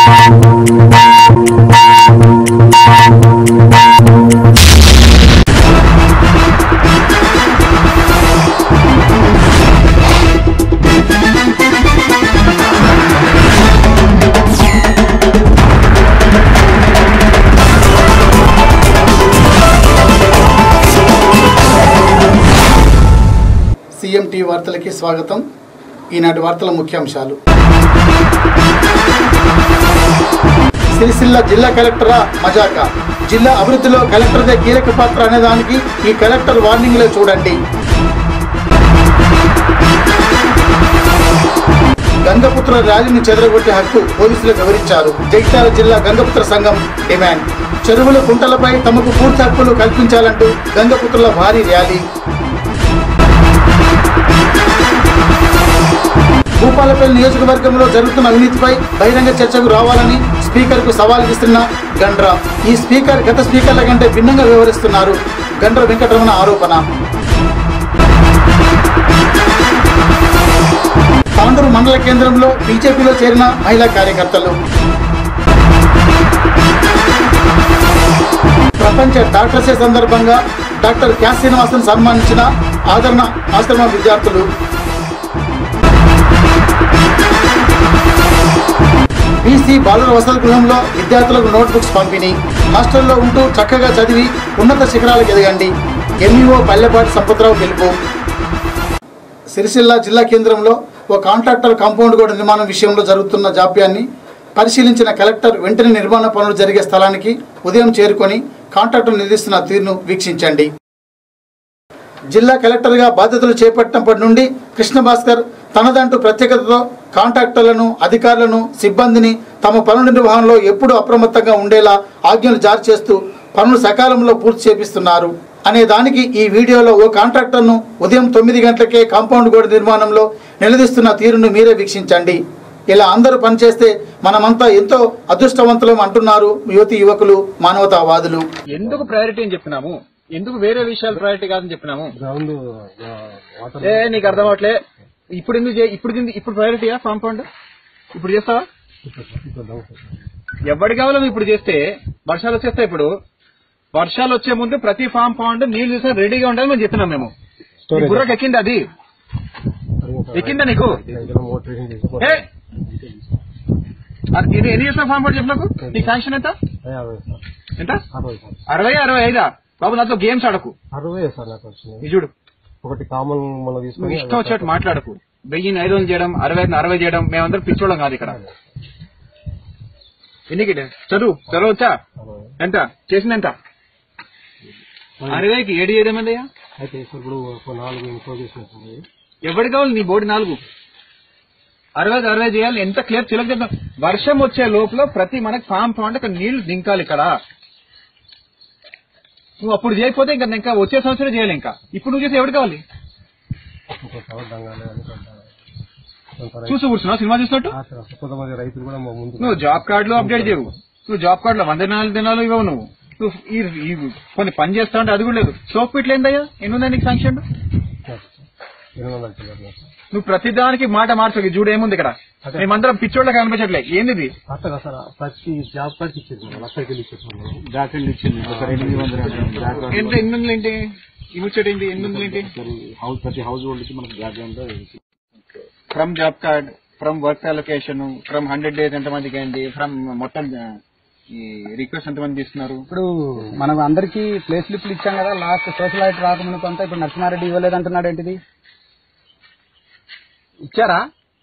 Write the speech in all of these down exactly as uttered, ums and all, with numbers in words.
CMT వార్తలకి స్వాగతం. ఈనాటి వార్తల ముఖ్యాంశాలు. సిరిసిల్ల జిల్లా కలెక్టరా మజాకా? జిల్లా అభివృద్ధిలో కలెక్టర్దే కీలక పాత్ర అనేదానికి ఈ కలెక్టర్ వార్నింగ్లో చూడండి. గంగపుత్ర ర్యాలీని చెదరగొట్టే హక్కు పోలీసులు వివరించారు. జగిత్యాల జిల్లా గంగపుత్ర సంఘం డిమాండ్. చెరువుల కుంటలపై తమకు పూర్తి హక్కులు కల్పించాలంటూ గంగపుత్రుల భారీ ర్యాలీ. భూపాలపల్లి నియోజకవర్గంలో జరుగుతున్న అవినీతిపై బహిరంగ చర్చకు రావాలని స్పీకర్కు సవాల్ విస్తున్న గండ్ర. ఈ స్పీకర్ గత స్పీకర్ల కంటే భిన్నంగా వ్యవహరిస్తున్నారు. గండ్ర వెంకటరమణ ఆరోపణ. తాండూరు మండల కేంద్రంలో బీజేపీలో చేరిన మహిళా కార్యకర్తలు. ప్రపంచ డాక్టర్స్ డే సందర్భంగా డాక్టర్ క్యాస్ శ్రీనివాసన్ సన్మానించిన ఆదరణ ఆశ్రమ విద్యార్థులు. బీసీ బాలుర వసతి గృహంలో విద్యార్థులకు నోట్బుక్స్ పంపిణీ. హాస్టల్లో ఉంటూ చక్కగా చదివి ఉన్నత శిఖరాలకు ఎదగండి. ఎంఈఓ పల్లెపాటి సంపత్రావు పిలుపు. సిరిసిల్ల జిల్లా కేంద్రంలో ఓ కాంట్రాక్టర్ కాంపౌండ్ గోడ నిర్మాణం విషయంలో జరుగుతున్న జాప్యాన్ని పరిశీలించిన కలెక్టర్ వెంటనే నిర్మాణ పనులు జరిగే స్థలానికి ఉదయం చేరుకొని కాంట్రాక్టర్ నిర్దిస్తున్న తీరును వీక్షించండి. జిల్లా కలెక్టర్గా బాధ్యతలు చేపట్టినప్పటి నుండి కృష్ణభాస్కర్ తనదంటూ ప్రత్యేకతతో కాంట్రాక్టర్లను, అధికారులను, సిబ్బందిని తమ పనుల నిర్వహణలో ఎప్పుడూ అప్రమత్తంగా ఉండేలా ఆజ్ఞలు జారీ చేస్తూ పనులు సకాలంలో పూర్తి చేపిస్తున్నారు అనే దానికి ఈ వీడియోలో ఓ కాంట్రాక్టర్ను ఉదయం తొమ్మిది గంటలకే కాంపౌండ్ గోడ నిర్మాణంలో నిలదీస్తున్న తీరును మీరే వీక్షించండి. ఇలా అందరూ పనిచేస్తే మనమంతా ఎంతో అదృష్టవంతులం అంటున్నారు యువతి యువకులు, మానవతావాదులు. ఎందుకు ప్రయారిటీ అని చెప్పినాము, ఎందుకు వేరే విషయాలు ప్రయారిటీ కాదని చెప్పినాము? ఏ నీకు అర్థం అవట్లే. ఇప్పుడు ఎందుకు ఇప్పుడు ఇప్పుడు ప్రయారిటీయా కాంపౌండ్? ఇప్పుడు చేస్తావా? ఎవరికి కావాలో ఇప్పుడు చేస్తే వర్షాలు వచ్చేస్తాయి. ఇప్పుడు వర్షాలు వచ్చే ముందు ప్రతి ఫామ్ పాండ్ నీళ్లు చూసా రెడీగా ఉండాలని మేము చెప్తున్నాం. మేము బుర్రకు ఎక్కింది, అది ఎక్కిందా నీకు? ఇది ఎన్ని చేసిన ఫామ్ పాండ్ చెప్పు నాకు. నీ శాంక్షన్ ఎంత ఎంత? అరవై అరవై ఐదా? బాబు నాతో గేమ్స్ ఆడకు. చూడు, ఒకటి కామన్ ఇష్టం వచ్చేట్టు మాట్లాడకు. వెయ్యిని ఐదు వందలు చేయడం, అరవై ఐదు అరవై చేయడం మేమందరం పిచ్చోళ్ళం కాదు ఇక్కడ. ఎన్నికి చదువు చదవచ్చా? ఎంత చేసింది? ఎంత? అరవైకి ఏడు చేయడం ఏందయ్యా? ఎవరికి కావాలి నీ బోర్డు? నాలుగు అరవై అరవై చేయాలి. ఎంత క్లియర్ చిలక చెప్తాం. వర్షం వచ్చే లోపల ప్రతి మనకి ఫామ్ పాండ్ అక్కడ నీళ్లు దింకాలి ఇక్కడ. నువ్వు అప్పుడు చేయకపోతే ఇంకా ఇంకా వచ్చే సంవత్సరం చేయాలి. ఇంకా ఇప్పుడు నువ్వు చేసి ఎవరు కావాలి? చూసి కూర్చున్నావు సినిమా చూసినట్టు. నువ్వు జాబ్ కార్డులో అప్డేట్ చేయవు. నువ్వు జాబ్ కార్డులో వంద నాలుగు దినాలు ఇవ్వవు. నువ్వు నువ్వు కొన్ని పని చేస్తా ఉంటే అది కూడా లేదు. సోప్ ఇట్లా ఏందయ్యా? ఎన్ని ఉందా నీకు శాంక్షన్? నువ్వు ప్రతిదానికి మాట మార్చు. చూడు ఏముంది ఇక్కడ. మేమందరం పిచ్చోళ్ళకి కనిపించట్లే. ఏంది ఎంత? ఎన్ని వందలు ఏంటి? ఈ ముచ్చట ఏంటి? ఎన్ని వందలు ఏంటి? ప్రతి హౌస్ హోల్డ్ కి మనకు background from job card, from work allocation, from hundred days ఎంత మందికి అయింది, ఫ్రమ్ మొత్తం ఈ రిక్వెస్ట్ ఎంత మంది తీసుకున్నారు. ఇప్పుడు మనం అందరికి ప్లే స్లిప్లు ఇచ్చాం కదా లాస్ట్ సోషల్ ఐటీ రాకముందు కొంత. ఇప్పుడు నరసింహారెడ్డి ఇవ్వలేదు అంటున్నాడు. ఏంటిది? ఇచ్చారా?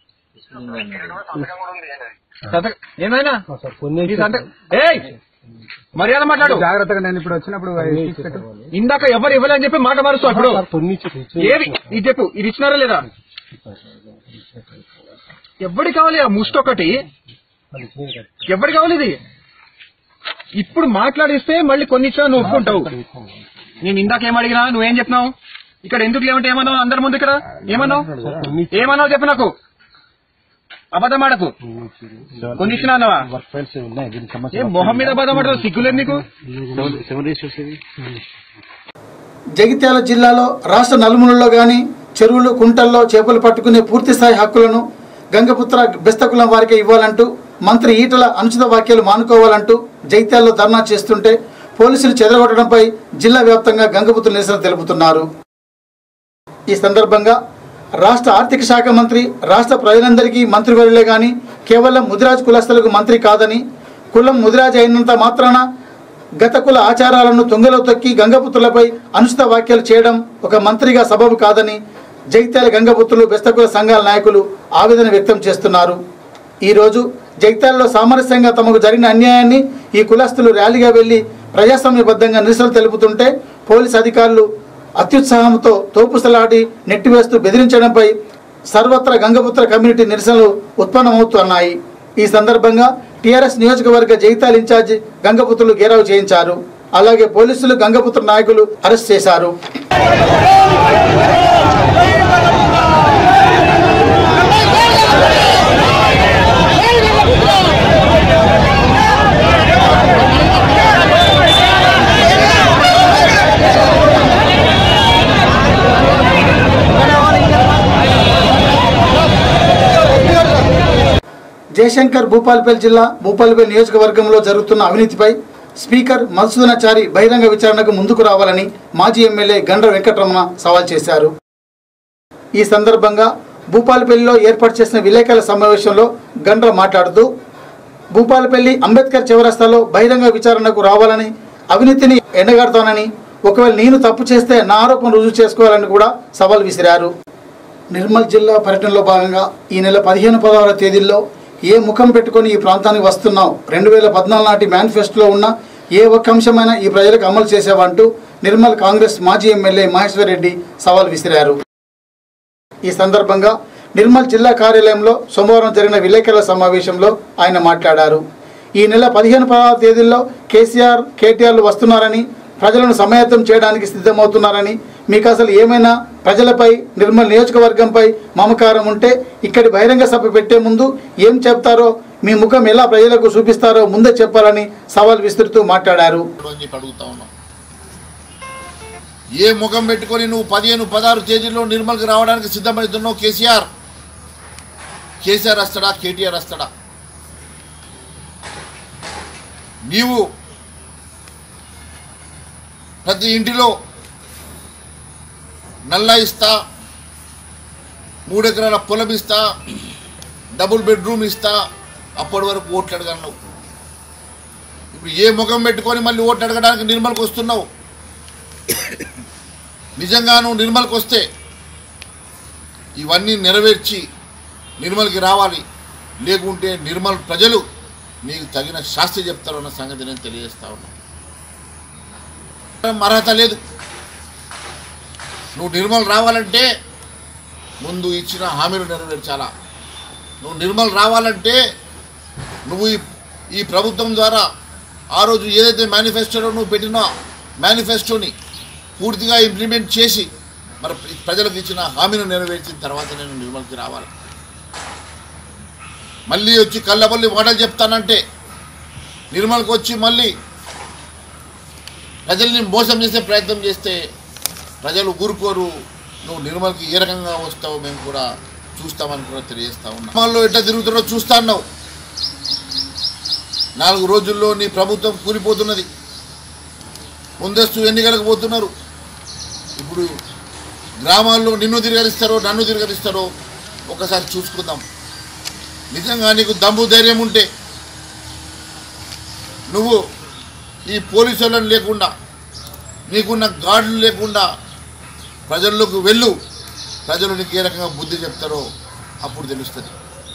ఏమైనా మర్యాద మాట్లాడు. జాగ్రత్తగా. నేను ఇప్పుడు వచ్చినప్పుడు ఇందాక ఎవరు ఇవ్వలేని చెప్పి మాట మారుస్తావు. ఇప్పుడు ఏది ఇది చెప్పు. ఇది ఇచ్చినారా లేదా? ఎవరికి కావాలి ఆ ముష్టి ఒకటి? ఎవరికి కావాలి ఇది? ఇప్పుడు మాట్లాడిస్తే మళ్ళీ కొన్ని ఇచ్చినా నువ్వు ఒప్పుకుంటావు. నేను ఇందాక ఏం అడిగినా నువ్వేం చెప్పినావు? ఇక్కడ ఎందుకు లేవంటే ఏమన్నావు? అందరి ముందు ఇక్కడ ఏమన్నావు? ఏమన్నావు చెప్పు నాకు. అబద్ధం ఆడకు. కొన్ని ఇచ్చినా అన్నావా? మొహం మీద అబద్ధం ఆడతావు. సిగ్గులేదు నీకు? జగిత్యాల జిల్లాలో రాష్ట్ర నలుమూలలో గాని చెరువులు, కుంటల్లో చేపలు పట్టుకునే పూర్తి స్థాయి హక్కులను గంగపుత్ర బెస్తకులం వారికి ఇవ్వాలంటూ మంత్రి ఈటల అనుచిత వ్యాఖ్యలు మానుకోవాలంటూ జైత్యాల్లో ధర్నా చేస్తుంటే పోలీసులు చెదరగొట్టడంపై జిల్లా వ్యాప్తంగా గంగపుత్రులు నిరసన తెలుపుతున్నారు. ఈ సందర్భంగా రాష్ట్ర ఆర్థిక శాఖ మంత్రి రాష్ట్ర ప్రజలందరికీ మంత్రివర్యులే కానీ కేవలం ముదిరాజ్ కులస్తులకు మంత్రి కాదని, కులం ముదిరాజ్ అయినంత మాత్రాన గత కుల ఆచారాలను తుంగలో తొక్కి గంగపుత్రులపై అనుచిత వ్యాఖ్యలు చేయడం ఒక మంత్రిగా సబబు కాదని జైత్యాల గంగపుత్రులు బెస్తకుల సంఘాల నాయకులు ఆవేదన వ్యక్తం చేస్తున్నారు. ఈరోజు జైత్యాలలో సామరస్యంగా తమకు జరిగిన అన్యాయాన్ని ఈ కులస్తులు ర్యాలీగా వెళ్లి ప్రజాస్వామ్యబద్ధంగా నిరసనలు తెలుపుతుంటే పోలీసు అధికారులు అత్యుత్సాహంతో తోపుసలాడి నెట్టివేస్తూ బెదిరించడంపై సర్వత్రా గంగపుత్ర కమ్యూనిటీ నిరసనలు ఉత్పన్నమవుతున్నాయి. ఈ సందర్భంగా టీఆర్ఎస్ నియోజకవర్గ జైత్యాల ఇన్ఛార్జి గంగపుత్రులు గేరావు చేయించారు. అలాగే పోలీసులు గంగపుత్ర నాయకులు అరెస్ట్ చేశారు. జయశంకర్ భూపాలపల్లి జిల్లా భూపాలపల్లి నియోజకవర్గంలో జరుగుతున్న అవినీతిపై స్పీకర్ మధుసూదనాచారి బహిరంగ విచారణకు ముందుకు రావాలని మాజీ ఎమ్మెల్యే గండ్ర వెంకటరమణ సవాల్ చేశారు. ఈ సందర్భంగా భూపాలపల్లిలో ఏర్పాటు చేసిన విలేకరుల సమావేశంలో గండ్ర మాట్లాడుతూ భూపాలపల్లి అంబేద్కర్ చౌరస్తాలో బహిరంగ విచారణకు రావాలని, అవినీతిని ఎండగడతానని, ఒకవేళ నేను తప్పు చేస్తే నా ఆరోపణ రుజువు చేసుకోవాలని కూడా సవాల్ విసిరారు. నిర్మల్ జిల్లా పర్యటనలో భాగంగా ఈ నెల పదిహేను పదహారు తేదీల్లో ఏ ముఖం పెట్టుకొని ఈ ప్రాంతానికి వస్తున్నావు, రెండు వేల పద్నాలుగు నాటి మేనిఫెస్టోలో ఉన్న ఏ ఒక్క అంశమైనా ఈ ప్రజలకు అమలు చేసేవంటూ నిర్మల్ కాంగ్రెస్ మాజీ ఎమ్మెల్యే మహేశ్వర్ రెడ్డి సవాల్ విసిరారు. ఈ సందర్భంగా నిర్మల్ జిల్లా కార్యాలయంలో సోమవారం జరిగిన విలేకరుల సమావేశంలో ఆయన మాట్లాడారు. ఈ నెల పదిహేను పదహారు తేదీల్లో కేసీఆర్ కేటీఆర్లు వస్తున్నారని, ప్రజలను సమాయత్తం చేయడానికి సిద్ధమవుతున్నారని, మీకు అసలు ఏమైనా ప్రజలపై నిర్మల్ నియోజకవర్గంపై మమకారం ఉంటే ఇక్కడి బహిరంగ సభ పెట్టే ముందు ఏం చెప్తారో, మీ ముఖం ఎలా ప్రజలకు చూపిస్తారో ముందే చెప్పాలని సవాల్ విసురుతూ మాట్లాడారు. ఏ ముఖం పెట్టుకొని నువ్వు పదిహేను పదహారు తేదీల్లో నిర్మల్కి రావడానికి సిద్ధమవుతున్నావు? కేసీఆర్ కేసీఆర్ వస్తాడా, కేటీఆర్ వస్తాడా? నీవు ప్రతి ఇంటిలో నల్లా ఇస్తా, మూడెకరాల పొలం ఇస్తా, డబుల్ బెడ్రూమ్ ఇస్తా, అప్పటి వరకు ఓట్లు అడగన్నావు. ఇప్పుడు ఏ ముఖం పెట్టుకొని మళ్ళీ ఓట్లు అడగడానికి నిర్మల్కి వస్తున్నావు? నిజంగా నువ్వు నిర్మల్కి వస్తే ఇవన్నీ నెరవేర్చి నిర్మల్కి రావాలి, లేకుంటే నిర్మల్ ప్రజలు నీకు తగిన శాస్త్రి చెప్తారు అన్న సంగతి నేను తెలియజేస్తా ఉన్నా. అర్హత లేదు. నువ్వు నిర్మల్ రావాలంటే ముందు ఇచ్చిన హామీలు నెరవేర్చాలా. నువ్వు నిర్మల్ రావాలంటే నువ్వు ఈ ప్రభుత్వం ద్వారా ఆ రోజు ఏదైతే మేనిఫెస్టోలో నువ్వు పెట్టినా మేనిఫెస్టోని పూర్తిగా ఇంప్లిమెంట్ చేసి మరి ప్రజలకు ఇచ్చిన హామీను నెరవేర్చిన తర్వాత నేను నిర్మల్కి రావాలి. మళ్ళీ వచ్చి కళ్ళబల్లి మాటలు చెప్తానంటే నిర్మల్కి వచ్చి మళ్ళీ ప్రజల్ని మోసం చేసే ప్రయత్నం చేస్తే ప్రజలు ఊరుకోరు. నువ్వు నిర్మల్కి ఏ రకంగా వస్తావో మేము కూడా చూస్తామని కూడా తెలియజేస్తా ఉన్నాం. నిర్మల్లో ఎట్లా తిరుగుతారో చూస్తా అన్నావు. నాలుగు రోజుల్లో నీ ప్రభుత్వం కూలిపోతున్నది. ముందస్తు ఎన్నికలకు పోతున్నారు. ఇప్పుడు గ్రామాల్లో నిన్ను తిరగరిస్తారో నన్ను తిరగరిస్తారో ఒకసారి చూసుకుందాం. నిజంగా నీకు దమ్ము ధైర్యం ఉంటే నువ్వు ఈ పోలీసు వాళ్ళని లేకుండా, నీకున్న గార్డులు లేకుండా ప్రజల్లోకి వెళ్ళు. ప్రజలు నీకు ఏ రకంగా బుద్ధి చెప్తారో అప్పుడు తెలుస్తుంది.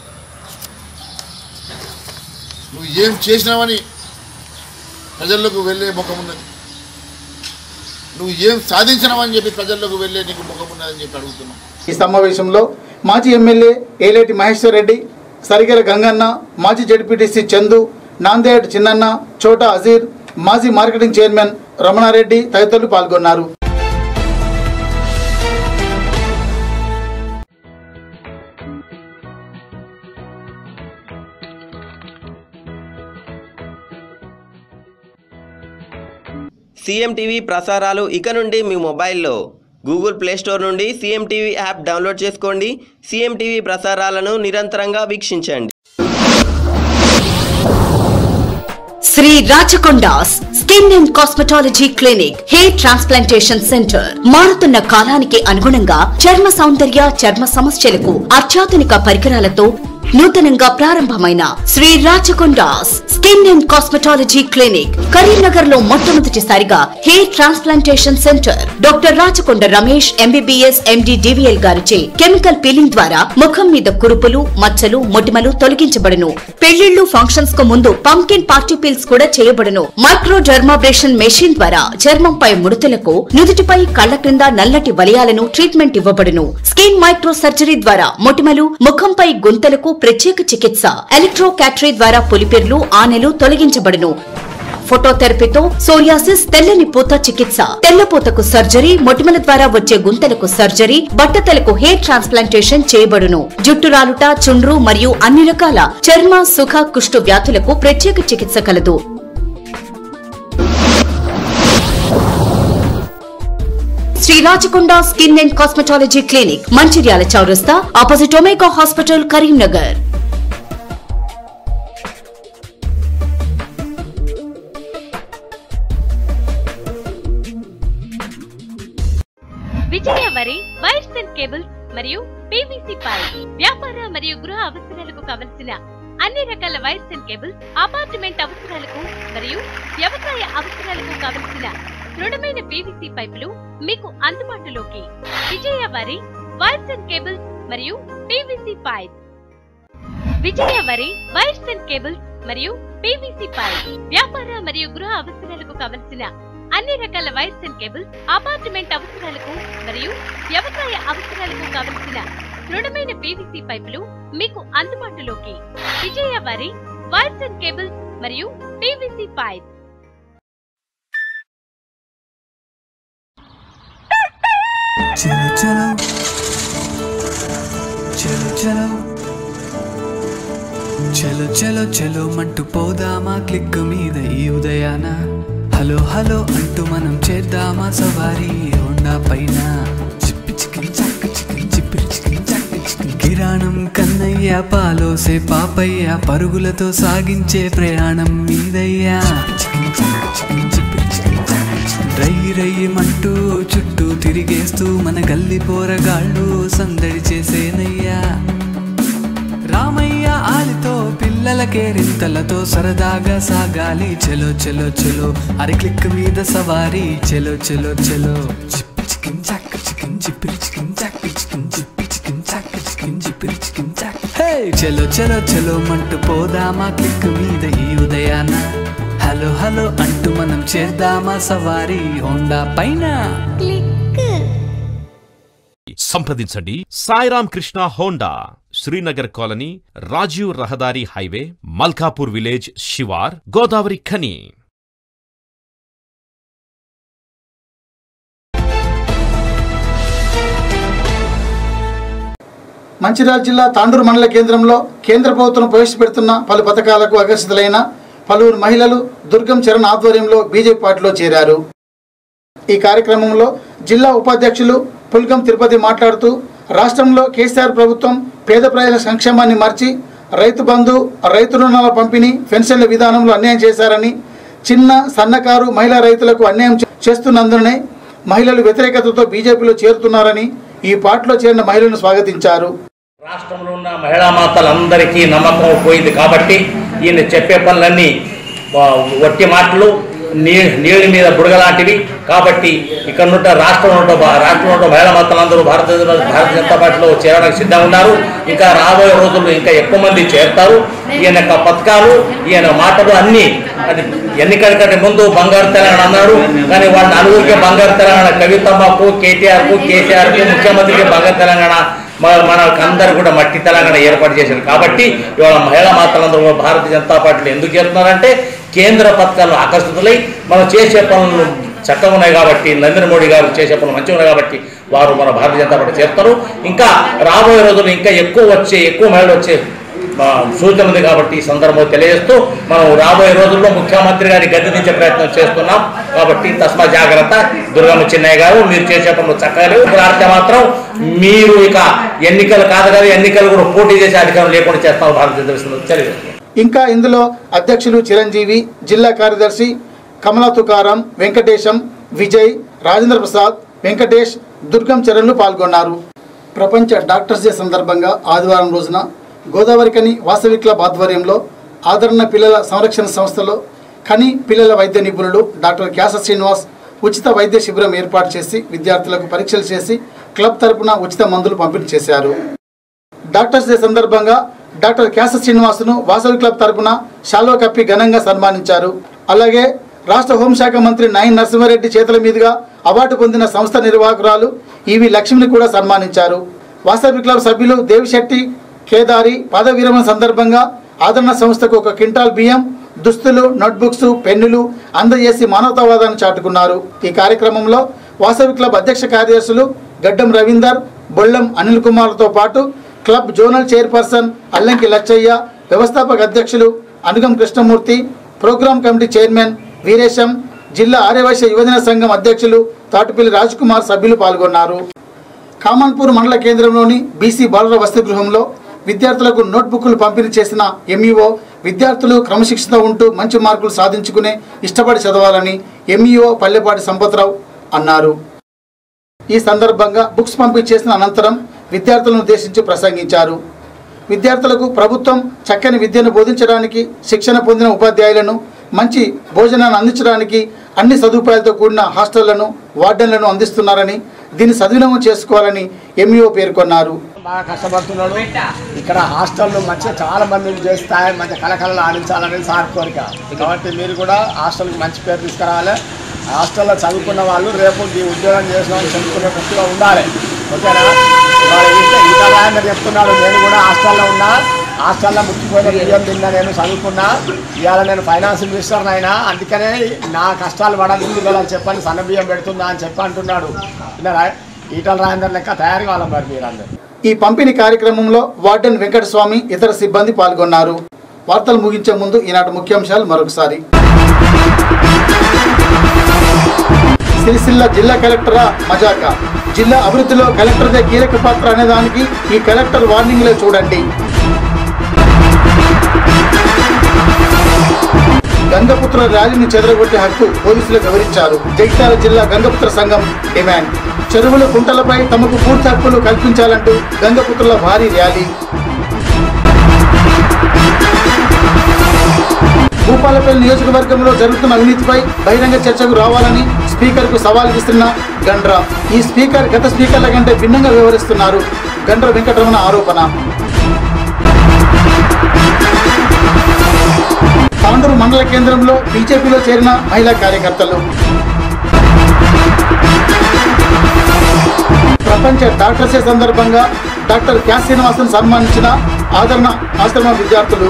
నువ్వు ఏం చేసినావని ప్రజల్లోకి వెళ్ళే ముఖం ఉన్నది. నువ్వు ఏం సాధించినావని చెప్పి ప్రజల్లోకి వెళ్ళే నీకు ముఖం ఉన్నదని చెప్పి అడుగుతున్నావు. ఈ సమావేశంలో మాజీ ఎమ్మెల్యే ఏలేటి మహేశ్వర్ రెడ్డి, సరిగెల గంగన్న, మాజీ జడ్పీటీసీ చందు, నాందేడ్ చిన్నన్న, చోటా అజీర్, మాజీ మార్కెటింగ్ చైర్మన్ రమణారెడ్డి తదితరులు పాల్గొన్నారు. సీఎం టీవీ ప్రసారాలు ఇక నుండి మీ మొబైల్లో గూగుల్ ప్లే స్టోర్ నుండి సీఎం టీవీ యాప్ డౌన్లోడ్ చేసుకోండి. సీఎం టీవీ ప్రసారాలను నిరంతరంగా వీక్షించండి. Shri Rachakondas skin and cosmetology clinic, hair transplantation centre. మారుతున్న కాలానికి అనుగుణంగా చర్మ సౌందర్య, చర్మ సమస్యలకు అత్యాధునిక పరికరాలతో నూతనంగా ప్రారంభమైన Shri Rachakondas skin and cosmetology clinic Karimnagar లో మొట్టమొదటిసారిగా hair transplantation centre. Doctor Rachakonda Ramesh MBBS MD DVL గారిచే కెమికల్ పీలింగ్ ద్వారా ముఖం మీద కురుపులు, మచ్చలు, మొటిమలు తొలగించబడును. పెళ్లిళ్లు, ఫంక్షన్స్ కు ముందు పంకిన్ పార్టీ పీల్స్ కూడా చేయబడును. మైక్రో డర్మాబ్రేషన్ మెషిన్ ద్వారా చర్మంపై ముడతలకు, నుదుటిపై, కళ్ల క్రింద నల్లటి వలయాలను ట్రీట్మెంట్ ఇవ్వబడును. స్కిన్ మైక్రో సర్జరీ ద్వారా మొటిమలు, ముఖంపై గుంతలకు ప్రత్యేక చికిత్స. ఎలక్ట్రో క్యాటరీ ద్వారా పులిపిర్లు, ఆనెలు తొలగించబడును. ఫోటోథెరపీతో సోరియాసిస్, తెల్లని పూత చికిత్స, తెల్లపూతకు సర్జరీ, మొటిమల ద్వారా వచ్చే గుంతలకు సర్జరీ, బట్టతలకు హెయిర్ ట్రాన్స్ప్లాంటేషన్ చేయబడును. జుట్టు రాలుట, చుండ్రు మరియు అన్ని రకాల చర్మ, సుఖ, కుష్టు వ్యాధులకు ప్రత్యేక చికిత్స కలదు. Shri Rachakonda skin and cosmetology clinic, Mancherial చౌరస్తా, opposite Omega hospital, Karimnagar. Vijaya Vari wires and cables మరియు పీవీసీ పైప్, వ్యాపార మరియు గృహ అవసరాలకు కావలసిన అన్ని రకాల వైర్స్ అండ్ కేబుల్స్, అపార్ట్మెంట్ అవసరాలకు మరియు వ్యవసాయ అవసరాలకు కావలసిన దృఢమైన పీవీసీ పైపులు మీకు అందుబాటులోకి. Vijaya Vari wires and cables మరియు PVC pipe. Vijaya Vari wires and cables మరియు పీవీసీ పైప్, వ్యాపార మరియు గృహ అవసరాలకు కావలసిన అన్ని రకాల వైర్స్ అండ్ కేబుల్స్, అపార్ట్మెంట్ అవసరాలకు మరియు వ్యవసాయ అవసరాలకు కావలసిన దృఢమైన పీవీసీ పైపులు మీకు అందుబాటులోకి. Vijaya Vari wires and cables మరియు పీవీసీ పైప్. చలో చలో చలో చలో చలో చలో చలో మంటూ పోదామా క్లిక్ మీద ఈ ఉదయాన. హలో హలో అంటూ మనం చేద్దామా సవారీ హోండా పైన. చిప్పి చికిరి చక్క చికిరి చిప్పిరి చికిరి చక్క చికిరి. కిరాణం కన్నయ్య, పాలోసే పాపయ్య, పరుగులతో సాగించే ప్రయాణం మీదయ్యా. చికిరి చక్క చికిరి చిప్పిరి చికిరి చక్క చికిరి. రై రయ్యమంటూ చుట్టూ తిరిగేస్తూ మన గల్లి పోరగాళ్ళు సందడి చేసేనయ్యా. రామయ్య ఆలితో పిల్లలకే రింతలతో సరదాగా సాగాలి. చలో చలో చలో అరి క్లిక్ మీద సవారీ. చలో చలో చలో చిప్పి చికిన్ చక్క చికిన్ చిప్పిరి చికిన్ చక్క చికిన్ చిప్పి చికిన్ చక్క చికిన్ చిప్పిరి చికిన్ చక్క. హే చలో చలో చలో మంటూ పోదామా క్లిక్ మీద ఈ ఉదయాన. హలో హలో అంటూ మనం చేద్దామా సవారీ హోండా పైన. సంప్రదించండి సాయిరామ్ కృష్ణ హోండా, శ్రీనగర్ కాలనీ, రాజీవ్ రహదారి హైవే, మల్కాపూర్ విలేజ్, శివార్, గోదావరి ఖని. మంచిర్యాల జిల్లా తాండూరు మండల కేంద్రంలో కేంద్ర ప్రభుత్వం ప్రవేశపెడుతున్న పలు పథకాలకు ఆకర్షితులైన పలువురు మహిళలు దుర్గం చరణ్ ఆధ్వర్యంలో బీజేపీ పార్టీలో చేరారు. ఈ కార్యక్రమంలో జిల్లా ఉపాధ్యక్షులు పుల్కం తిరుపతి మాట్లాడుతూ రాష్ట్రంలో కేసీఆర్ ప్రభుత్వం పేద ప్రజల సంక్షేమాన్ని మర్చి రైతు బంధు, రైతు రుణాల పంపిణీ, పెన్షన్ల విధానంలో అన్యాయం చేశారని, చిన్న సన్నకారు మహిళా రైతులకు అన్యాయం చేస్తున్నందునే మహిళలు వ్యతిరేకతతో బీజేపీలో చేరుతున్నారని ఈ పార్టీలో చేరిన మహిళలను స్వాగతించారు. రాష్ట్రంలో ఉన్న మహిళా మాతలందరికీ నమ్మకం పోయింది కాబట్టి ఈయన చెప్పే పనులన్నీ వట్టి మాటలు, నీ నీళ్ళ మీద బుడగలాంటివి. కాబట్టి ఇక్కడ నుండి రాష్ట్రంలో రాష్ట్రంలో ఉన్న మహిళా మాతలందరూ భారతీయ భారతీయ జనతా పార్టీలో చేరడానికి సిద్ధంగా ఉన్నారు. ఇంకా రాబోయే రోజుల్లో ఇంకా ఎక్కువ మంది చేరుతారు. ఈయన యొక్క పథకాలు, ఈయన మాటలు అన్నీ అది ఎన్నికల కంటే ముందు బంగారు తెలంగాణ అన్నారు. కానీ వాళ్ళ నలుగురికి బంగారు తెలంగాణ, కవితమ్మకు, కేటీఆర్కు, కేసీఆర్కు, ముఖ్యమంత్రికి బంగారు తెలంగాణ, మనకు అందరూ కూడా మట్టి తెలంగాణ ఏర్పాటు చేశారు. కాబట్టి ఇవాళ మహిళా మాతలందరూ భారతీయ జనతా పార్టీలో ఎందుకు చేస్తున్నారంటే కేంద్ర పథకాలు ఆకర్షితులై మనం చేసే పనులు చక్కగా ఉన్నాయి కాబట్టి, నరేంద్ర మోడీ గారు చేసే పనులు మంచిగా ఉన్నాయి కాబట్టి వారు మన భారతీయ జనతా పార్టీ చేస్తారు. ఇంకా రాబోయే రోజులు ఇంకా ఎక్కువ వచ్చే ఎక్కువ మహిళలు వచ్చే సూచన ఉంది కాబట్టి ఈ సందర్భంలో తెలియజేస్తూ మనం రాబోయే రోజుల్లో ముఖ్యమంత్రి గారి గద్దె దించే ప్రయత్నం చేస్తున్నాం. కాబట్టి తస్మా జాగ్రత్త. దుర్గమ్మ చిన్నయ్య గారు, మీరు చేసే పనులు చక్కగా లేకపోతే మాత్రం మీరు ఇక ఎన్నికలు కాదు కదా, ఎన్నికలు కూడా పోటీ చేసే అధికారం లేకుండా చేస్తాం భారతీయ జనతా. ఇంకా ఇందులో అధ్యక్షులు చిరంజీవి, జిల్లా కార్యదర్శి కమలా తుకారం, వెంకటేశం, విజయ్, రాజేంద్ర ప్రసాద్, వెంకటేష్, దుర్గం చరణ్లు పాల్గొన్నారు. ప్రపంచ డాక్టర్స్ డే సందర్భంగా ఆదివారం రోజున గోదావరికని వాసవి క్లబ్ ఆధ్వర్యంలో ఆదరణ పిల్లల సంరక్షణ సంస్థలో కని పిల్లల వైద్య నిపుణులు డాక్టర్ క్యాస శ్రీనివాస్ ఉచిత వైద్య శిబిరం ఏర్పాటు చేసి విద్యార్థులకు పరీక్షలు చేసి క్లబ్ తరపున ఉచిత మందులు పంపిణీ చేశారు. డాక్టర్స్ డే సందర్భంగా డాక్టర్ క్యాస శ్రీనివాస్ను వాసవి క్లబ్ తరపున శాల్వా కప్పి ఘనంగా సన్మానించారు. అలాగే రాష్ట్ర హోంశాఖ మంత్రి నాయన్ నరసింహారెడ్డి చేతుల మీదుగా అవార్డు పొందిన సంస్థ నిర్వాహకురాలు ఈవి లక్ష్మిని కూడా సన్మానించారు. వాసవి క్లబ్ సభ్యులు దేవిశెట్టి కేదారి పదవి విరమణ సందర్భంగా ఆదరణ సంస్థకు ఒక క్వింటాల్ బియ్యం, దుస్తులు, నోట్బుక్స్, పెన్నులు అందజేసి మానవతావాదాన్ని చాటుకున్నారు. ఈ కార్యక్రమంలో వాసవి క్లబ్ అధ్యక్ష కార్యదర్శులు గడ్డం రవీందర్, బొల్లం అనిల్ కుమార్తో పాటు club zonal chairperson Allanki Lachchaiah, వ్యవస్థాపక అధ్యక్షులు Anugam Krishnamurthy, programme committee chairman Veeresham, జిల్లా ఆర్యవైశ్య యువజన సంఘం అధ్యక్షులు తాటుపల్లి రాజ్కుమార్ సభ్యులు పాల్గొన్నారు. కామన్పూర్ మండల కేంద్రంలోని బీసీ బాలుర వసతి గృహంలో విద్యార్థులకు నోట్బుక్లు పంపిణీ చేసిన ఎంఈఓ విద్యార్థులు క్రమశిక్షణ ఉంటూ మంచి మార్కులు సాధించుకునే ఇష్టపడి చదవాలని ఎంఈఓ పల్లెపాటి సంపత్రావు అన్నారు. ఈ సందర్భంగా బుక్స్ పంపిణీ చేసిన అనంతరం విద్యార్థులను ఉద్దేశించి ప్రసంగించారు. విద్యార్థులకు ప్రభుత్వం చక్కని విద్యను బోధించడానికి శిక్షణ పొందిన ఉపాధ్యాయులను మంచి భోజనాన్ని అందించడానికి అన్ని సదుపాయాలతో కూడిన హాస్టళ్లను, వార్డెన్లను అందిస్తున్నారని దీన్ని సద్వినియోగం చేసుకోవాలని ఎంఈఓ పేర్కొన్నారు. బాగా కష్టపడుతున్నాడు. ఇక్కడ హాస్టల్లో మంచిగా చాలా మంది చేస్తాయి, మంచి కళకళలు ఆడించాలనేది సార్ కోరిక. కాబట్టి మీరు కూడా హాస్టల్కి మంచి పేరు తీసుకురావాలి. హాస్టల్లో చదువుకున్న వాళ్ళు రేపు ఈ ఉద్యోగం చేసిన వాళ్ళు చదువుకునేటట్టుగా ఉండాలి. ఓకేనా? ఇంకా రాయంగా చెప్తున్నాడు, నేను కూడా హాస్టల్లో ఉన్నా, హాస్టల్లో ముఖ్యమైన బియ్యం తిన్నా, నేను చదువుకున్నా, ఇవాళ నేను ఫైనాన్స్ మినిస్టర్ అయినా, అందుకనే నా కష్టాలు పడాలి అని చెప్పని సన్న బియ్యం పెడుతున్నా అని చెప్పి అంటున్నాడు. ఈటల రాజేందర్ లెక్క తయారు కావాలి మరి మీరందరూ. ఈ పంపిణీ కార్యక్రమంలో వార్డెన్ వెంకటస్వామి, ఇతర సిబ్బంది పాల్గొన్నారు. వార్తలు ముగించే ముందు ఈనాటి ముఖ్యాంశాలు మరొకసారి. సిరిసిల్ల జిల్లా కలెక్టరా మజాకా, జిల్లా అభివృద్ధిలో కలెక్టర్దే కీలక పాత్ర అనేదానికి ఈ కలెక్టర్ వార్నింగ్లే చూడండి. గంగపుత్ర ర్యాలీని చెదరగొట్టే హక్కు పోలీసులకు వివరించారు. జగిత్యాల జిల్లా గంగపుత్ర సంఘం డిమాండ్. చెరువుల కుంటలపై తమకు పూర్తి హక్కులు కల్పించాలంటూ గంగపుత్రుల భారీ ర్యాలీ. భూపాలపల్లి నియోజకవర్గంలో జరుగుతున్న అవినీతిపై బహిరంగ చర్చకు రావాలని స్పీకర్కు సవాల్ విస్తున్న గండ్ర. ఈ స్పీకర్ గత స్పీకర్ల కంటే భిన్నంగా వ్యవహరిస్తున్నారు. గండ్ర వెంకటరమణ ఆరోపణ. తాండూరు మండల కేంద్రంలో బీజేపీలో చేరిన మహిళా కార్యకర్తలు. ప్రపంచ డాక్టర్స్ డే సందర్భంగా డాక్టర్ క్యాస శ్రీనివాసన్ సన్మానించిన ఆదరణ ఆశ్రమ విద్యార్థులు.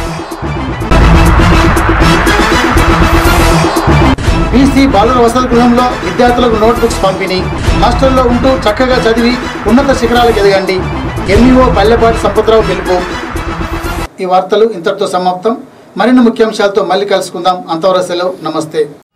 బీసీ బాలుర వసతి గృహంలో విద్యార్థులకు నోట్బుక్స్ పంపిణీ. హాస్టల్లో ఉంటూ చక్కగా చదివి ఉన్నత శిఖరాలకు ఎదగండి. ఎంఈఓ పల్లెపాటి సంపత్రావు పిలుపు. ఈ వార్తలు ఇంతటితో సమాప్తం. మరిన్ని ముఖ్యాంశాలతో మళ్ళీ కలుసుకుందాం. అంతవరకు సెలవు. నమస్తే.